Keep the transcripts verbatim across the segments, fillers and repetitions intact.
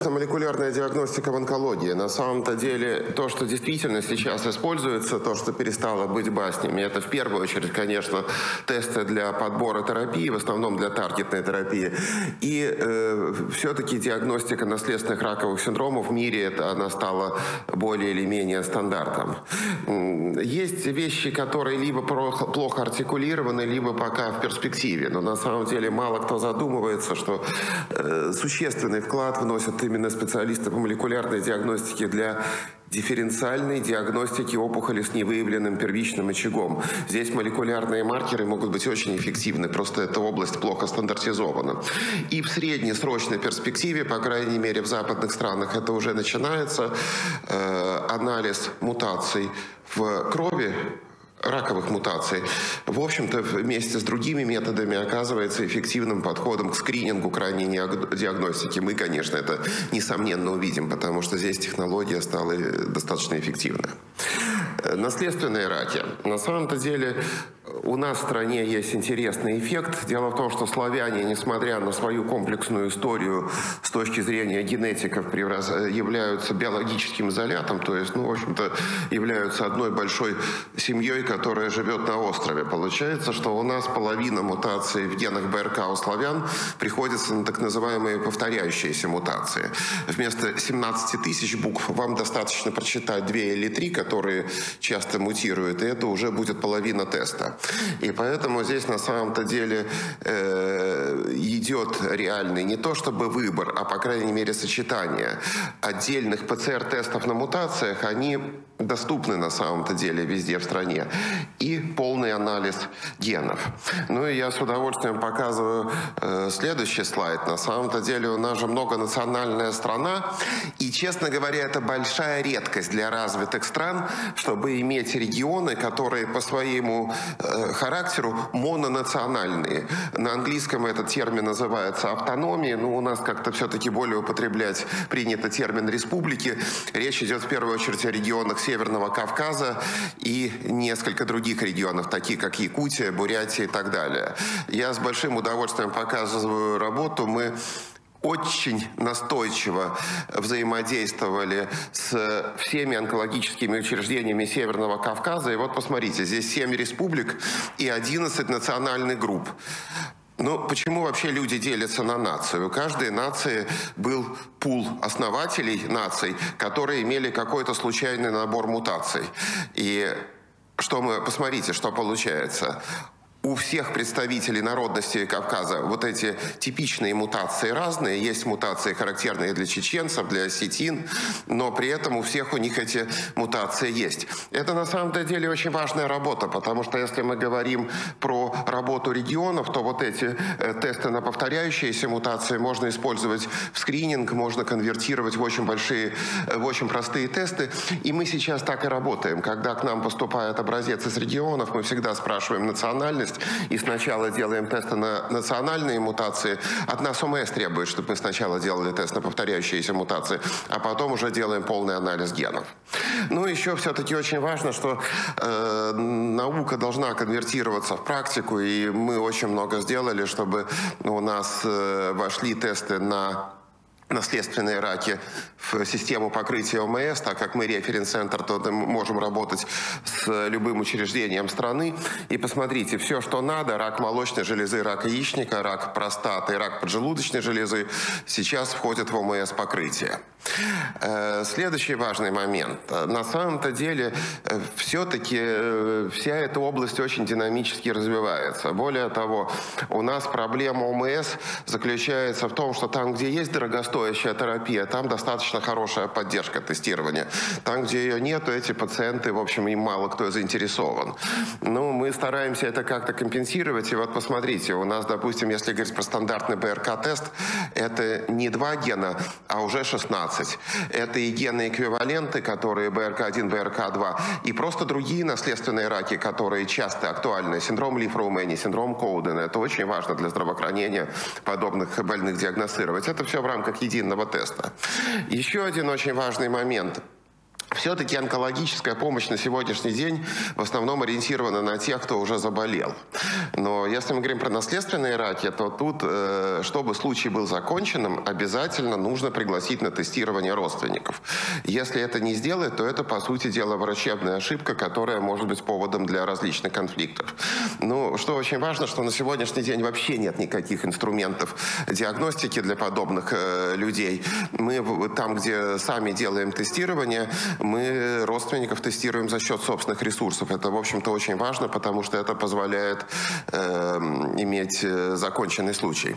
это молекулярная диагностика в онкологии. На самом-то деле, то, что действительно сейчас используется, то, что перестало быть баснями, это в первую очередь, конечно, тесты для подбора терапии, в основном для таргетной терапии. И э, все-таки диагностика наследственных раковых синдромов в мире, это, она стала более или менее стандартом. Есть вещи, которые либо плохо артикулированы, либо пока в перспективе. Но на самом деле мало кто задумывается, что э, существенный вклад вносят именно специалисты по молекулярной диагностике для дифференциальной диагностики опухоли с невыявленным первичным очагом. Здесь молекулярные маркеры могут быть очень эффективны, просто эта область плохо стандартизована. И в среднесрочной перспективе, по крайней мере в западных странах, это уже начинается, э, анализ мутаций в крови, раковых мутаций, в общем-то, вместе с другими методами оказывается эффективным подходом к скринингу, к ранней диагностике. Мы, конечно, это несомненно увидим, потому что здесь технология стала достаточно эффективной. Наследственные раки. На самом-то деле у нас в стране есть интересный эффект. Дело в том, что славяне, несмотря на свою комплексную историю с точки зрения генетиков, являются биологическим изолятом, то есть, ну, в общем-то, являются одной большой семьей, которая живет на острове. Получается, что у нас половина мутаций в генах БРК у славян приходится на так называемые повторяющиеся мутации. Вместо семнадцати тысяч букв вам достаточно прочитать две или три, которые часто мутируют, и это уже будет половина теста. И поэтому здесь на самом-то деле э, идет реальный не то чтобы выбор, а по крайней мере сочетание отдельных ПЦР-тестов на мутациях, они доступны на самом-то деле везде в стране, и полный анализ генов. Ну и я с удовольствием показываю э, следующий слайд. На самом-то деле у нас же многонациональная страна, и, честно говоря, это большая редкость для развитых стран, чтобы иметь регионы, которые по своему э, характеру мононациональные. На английском этот термин называется автономией, но у нас как-то все-таки более употреблять принято термин республики. Речь идет в первую очередь о регионах Северного Кавказа и несколько других регионов, такие как Якутия, Бурятия и так далее. Я с большим удовольствием показываю работу. Мы очень настойчиво взаимодействовали с всеми онкологическими учреждениями Северного Кавказа. И вот посмотрите, здесь семь республик и одиннадцать национальных групп. Ну, почему вообще люди делятся на нации? У каждой нации был пул основателей наций, которые имели какой-то случайный набор мутаций. И что мы, посмотрите, что получается. У всех представителей народности Кавказа вот эти типичные мутации разные. Есть мутации, характерные для чеченцев, для осетин, но при этом у всех у них эти мутации есть. Это на самом деле очень важная работа, потому что если мы говорим про работу регионов, то вот эти э, тесты на повторяющиеся мутации можно использовать в скрининг, можно конвертировать в очень большие, в очень простые тесты. И мы сейчас так и работаем. Когда к нам поступает образец из регионов, мы всегда спрашиваем национальность, и сначала делаем тесты на национальные мутации. От нас ОМС требует, чтобы мы сначала делали тест на повторяющиеся мутации, а потом уже делаем полный анализ генов. Ну, еще все-таки очень важно, что э, наука должна конвертироваться в практику, и мы очень много сделали, чтобы у нас э, вошли тесты на наследственные раки в систему покрытия ОМС. Так как мы референс-центр, то мы можем работать с любым учреждением страны. И посмотрите, все, что надо, рак молочной железы, рак яичника, рак простаты, рак поджелудочной железы, сейчас входят в ОМС покрытие. Следующий важный момент. На самом-то деле, все-таки вся эта область очень динамически развивается. Более того, у нас проблема ОМС заключается в том, что там, где есть дорогостоящая терапия, там достаточно хорошая поддержка тестирования. Там, где ее нет, эти пациенты, в общем, им мало кто заинтересован. Ну, мы стараемся это как-то компенсировать. И вот посмотрите, у нас, допустим, если говорить про стандартный БРК-тест, это не два гена, а уже шестнадцать. Это и гены-эквиваленты, которые бэ эр ка один, бэ эр ка два, и просто другие наследственные раки, которые часто актуальны. Синдром Ли-Фроумени, синдром Коудена. Это очень важно для здравоохранения подобных больных диагностировать. Это все в рамках единого теста. Еще один очень важный момент. Все-таки онкологическая помощь на сегодняшний день в основном ориентирована на тех, кто уже заболел. Но если мы говорим про наследственные раки, то тут, э, чтобы случай был законченным, обязательно нужно пригласить на тестирование родственников. Если это не сделать, то это, по сути дела, врачебная ошибка, которая может быть поводом для различных конфликтов. Ну, что очень важно, что на сегодняшний день вообще нет никаких инструментов диагностики для подобных э, людей. Мы там, где сами делаем тестирование, мы родственников тестируем за счет собственных ресурсов. Это, в общем-то, очень важно, потому что это позволяет э, иметь законченный случай.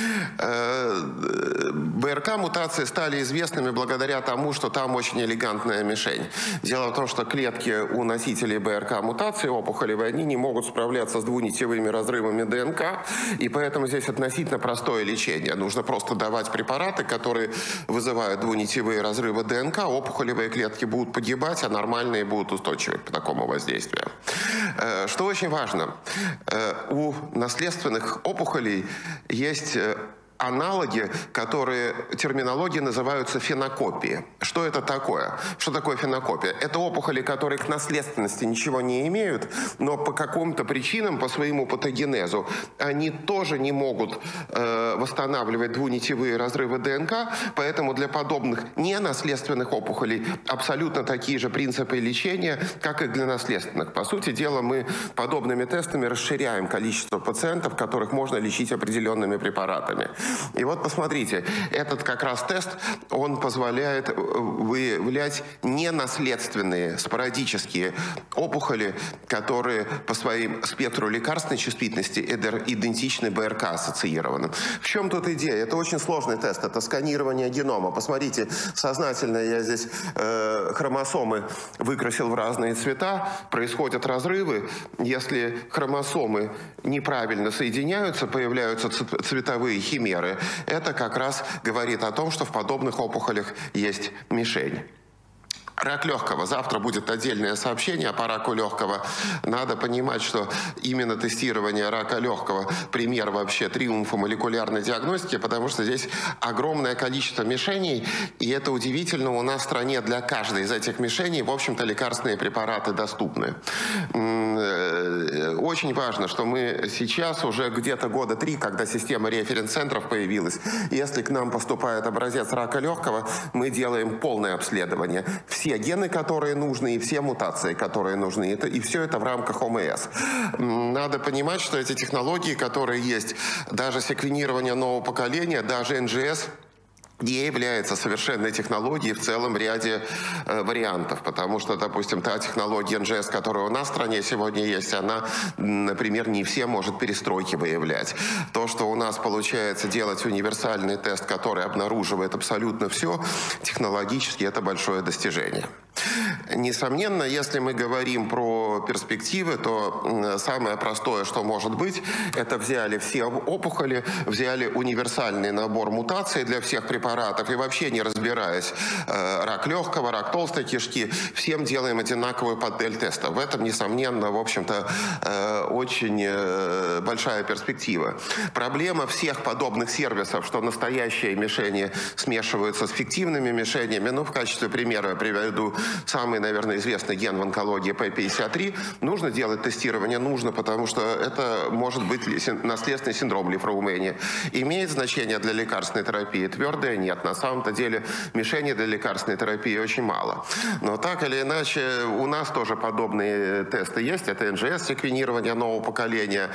Э, БРК-мутации стали известными благодаря тому, что там очень элегантная мишень. Дело в том, что клетки у носителей БРК-мутации опухолевые, они не могут справляться с двунитевыми разрывами ДНК, и поэтому здесь относительно простое лечение. Нужно просто давать препараты, которые вызывают двунитевые разрывы ДНК, опухолевые клетки будут погибать, а нормальные будут устойчивы к такому воздействию. Что очень важно, у наследственных опухолей есть аналоги, которые терминологии называются фенокопии. Что это такое? Что такое фенокопия? Это опухоли, которые к наследственности ничего не имеют, но по каким-то причинам, по своему патогенезу, они тоже не могут э, восстанавливать двунитевые разрывы ДНК, поэтому для подобных ненаследственных опухолей абсолютно такие же принципы лечения, как и для наследственных. По сути дела, мы подобными тестами расширяем количество пациентов, которых можно лечить определенными препаратами. И вот посмотрите, этот как раз тест, он позволяет выявлять ненаследственные спорадические опухоли, которые по своим спектру лекарственной чувствительности идентичны БРК-ассоциированным. В чем тут идея? Это очень сложный тест, это сканирование генома. Посмотрите, сознательно я здесь э, хромосомы выкрасил в разные цвета, происходят разрывы. Если хромосомы неправильно соединяются, появляются цветовые химеры. Это как раз говорит о том, что в подобных опухолях есть мишень. Рак легкого. Завтра будет отдельное сообщение по раку легкого. Надо понимать, что именно тестирование рака легкого пример вообще триумфа молекулярной диагностики, потому что здесь огромное количество мишеней, и это удивительно, у нас в стране для каждой из этих мишеней, в общем-то, лекарственные препараты доступны. Очень важно, что мы сейчас уже где-то года три, когда система референс-центров появилась, если к нам поступает образец рака легкого, мы делаем полное обследование. Все гены, которые нужны, и все мутации, которые нужны. Это, и все это в рамках ОМС. Надо понимать, что эти технологии, которые есть, даже секвенирование нового поколения, даже эн джи эс, не является совершенной технологией в целом ряде э, вариантов, потому что, допустим, та технология эн джи эс, которая у нас в стране сегодня есть, она, например, не все может перестройки выявлять. То, что у нас получается делать универсальный тест, который обнаруживает абсолютно все, технологически это большое достижение. Несомненно, если мы говорим про перспективы, то самое простое, что может быть, это взяли все опухоли, взяли универсальный набор мутаций для всех препаратов и вообще не разбираясь, рак легкого, рак толстой кишки, всем делаем одинаковую модель теста. В этом, несомненно, в общем-то, очень большая перспектива. Проблема всех подобных сервисов, что настоящие мишени смешиваются с фиктивными мишенями. Ну, в качестве примера я приведу самый, наверное, известный ген в онкологии пэ пятьдесят три. Нужно делать тестирование? Нужно, потому что это может быть наследственный синдром Ли-Фраумени. Имеет значение для лекарственной терапии? Твердое нет. На самом-то деле мишени для лекарственной терапии очень мало. Но так или иначе, у нас тоже подобные тесты есть. Это эн джи эс, секвенирование нового поколения.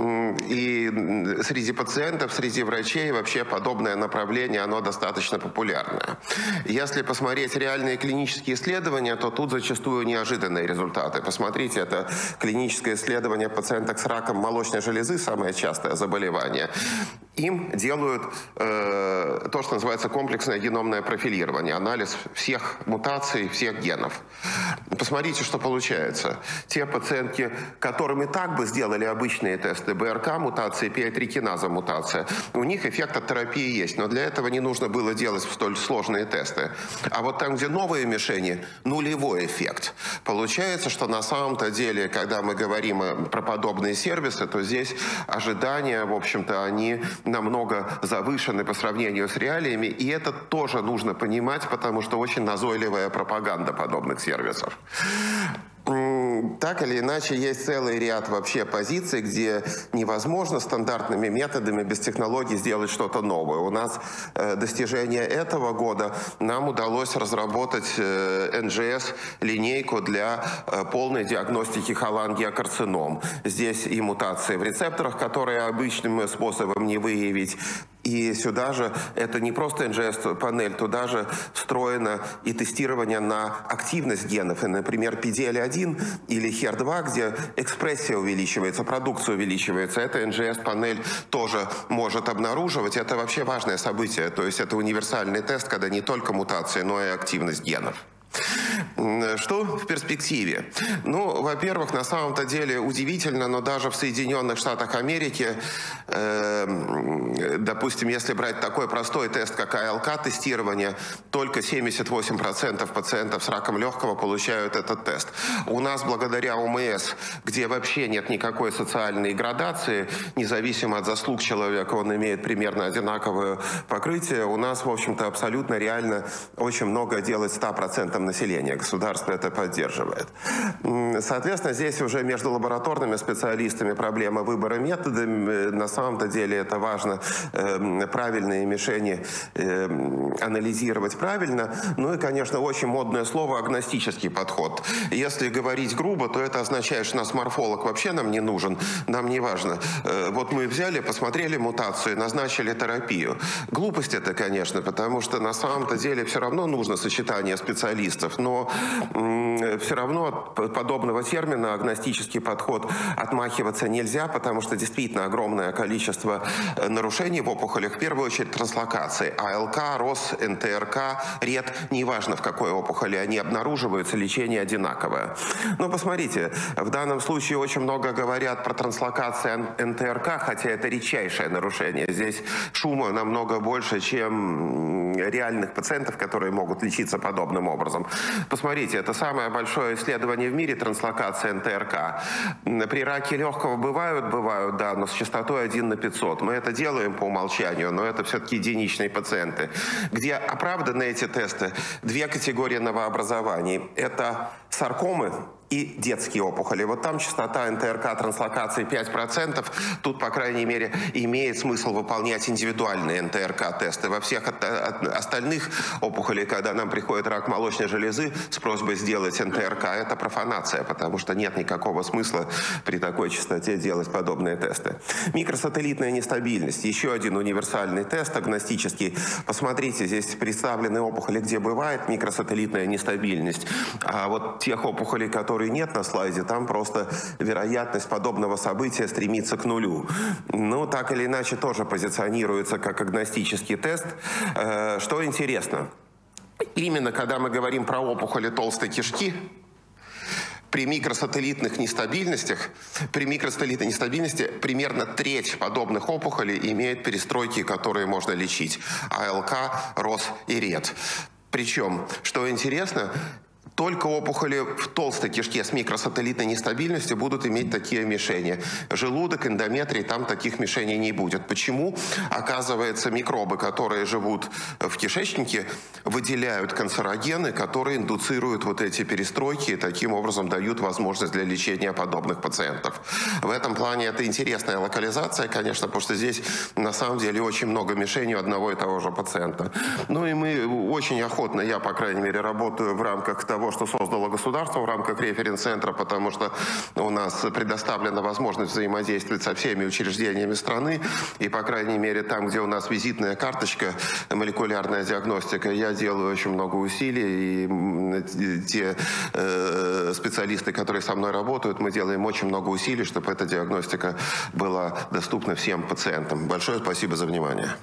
И среди пациентов, среди врачей вообще подобное направление, оно достаточно популярное. Если посмотреть реальные клинические исследования, то тут зачастую неожиданные результаты. Посмотрите, это клиническое исследование пациенток с раком молочной железы, самое частое заболевание. Им делают э, то, что называется комплексное геномное профилирование, анализ всех мутаций, всех генов. Посмотрите, что получается. Те пациентки, которым и так бы сделали обычные тесты, БРК мутации, пи ай три киназа мутация, у них эффект от терапии есть, но для этого не нужно было делать столь сложные тесты. А вот там, где новые мишени, нулевой эффект. Получается, что на самом-то деле, когда мы говорим про подобные сервисы, то здесь ожидания, в общем-то, они намного завышены по сравнению с реалиями, и это тоже нужно понимать, потому что очень назойливая пропаганда подобных сервисов. Так или иначе, есть целый ряд вообще позиций, где невозможно стандартными методами без технологий сделать что-то новое. У нас э, достижение этого года нам удалось разработать э, эн джи эс-линейку для э, полной диагностики холангиокарцином. Здесь и мутации в рецепторах, которые обычным способом не выявить. И сюда же, это не просто эн джи эс-панель, туда же встроено и тестирование на активность генов. И, например, пи ди эл один или хер два, где экспрессия увеличивается, продукция увеличивается. Это эн джи эс-панель тоже может обнаруживать. Это вообще важное событие. То есть это универсальный тест, когда не только мутации, но и активность генов. Что в перспективе? Ну, во-первых, на самом-то деле удивительно, но даже в Соединенных Штатах Америки, э, допустим, если брать такой простой тест, как а эл ка-тестирование, только семьдесят восемь процентов пациентов с раком легкого получают этот тест. У нас, благодаря о эм эс, где вообще нет никакой социальной градации, независимо от заслуг человека, он имеет примерно одинаковое покрытие, у нас, в общем-то, абсолютно реально очень много делать ста процентам населения. Государство это поддерживает. Соответственно, здесь уже между лабораторными специалистами проблема выбора метода. На самом-то деле это важно, э, правильные мишени э, анализировать правильно. Ну и, конечно, очень модное слово агностический подход. Если говорить грубо, то это означает, что нас морфолог вообще нам не нужен, нам не важно. Э, вот мы взяли, посмотрели мутацию, назначили терапию. Глупость это, конечно, потому что на самом-то деле все равно нужно сочетание специалистов. Но все равно от подобного термина агностический подход отмахиваться нельзя, потому что действительно огромное количество нарушений в опухолях, в первую очередь транслокации. а эл ка, рос, эн тэ эр ка, рет, неважно в какой опухоли они обнаруживаются, лечение одинаковое. Но посмотрите, в данном случае очень много говорят про транслокацию эн тэ эр ка, хотя это редчайшее нарушение. Здесь шума намного больше, чем реальных пациентов, которые могут лечиться подобным образом. Посмотрите, это самое большое исследование в мире, транслокация эн тэ эр ка. При раке легкого бывают, бывают, да, но с частотой один на пятьсот. Мы это делаем по умолчанию, но это все-таки единичные пациенты. Где оправданы эти тесты? Две категории новообразований. Это саркомы и детские опухоли. Вот там частота эн тэ эр ка транслокации пять процентов. Тут, по крайней мере, имеет смысл выполнять индивидуальные эн тэ эр ка-тесты. Во всех от, от остальных опухолей, когда нам приходит рак молочной железы с просьбой сделать эн тэ эр ка, это профанация, потому что нет никакого смысла при такой частоте делать подобные тесты. Микросателлитная нестабильность. Еще один универсальный тест, агностический. Посмотрите, здесь представлены опухоли, где бывает микросателлитная нестабильность. А вот тех опухолей, которые нет на слайде, там просто вероятность подобного события стремится к нулю. Ну, так или иначе, тоже позиционируется как агностический тест. Что интересно, именно когда мы говорим про опухоли толстой кишки, при микросателлитных нестабильностях, при микросателлитной нестабильности примерно треть подобных опухолей имеет перестройки, которые можно лечить. а эл ка, рос и рет. Причем, что интересно, только опухоли в толстой кишке с микросателлитной нестабильностью будут иметь такие мишени. Желудок, эндометрий, там таких мишеней не будет. Почему? Оказывается, микробы, которые живут в кишечнике, выделяют канцерогены, которые индуцируют вот эти перестройки и таким образом дают возможность для лечения подобных пациентов. В этом плане это интересная локализация, конечно, потому что здесь на самом деле очень много мишеней у одного и того же пациента. Ну и мы очень охотно, я, по крайней мере, работаю в рамках того, что создало государство в рамках референс-центра, потому что у нас предоставлена возможность взаимодействовать со всеми учреждениями страны, и, по крайней мере, там, где у нас визитная карточка, молекулярная диагностика, я делаю очень много усилий, и те э, специалисты, которые со мной работают, мы делаем очень много усилий, чтобы эта диагностика была доступна всем пациентам. Большое спасибо за внимание.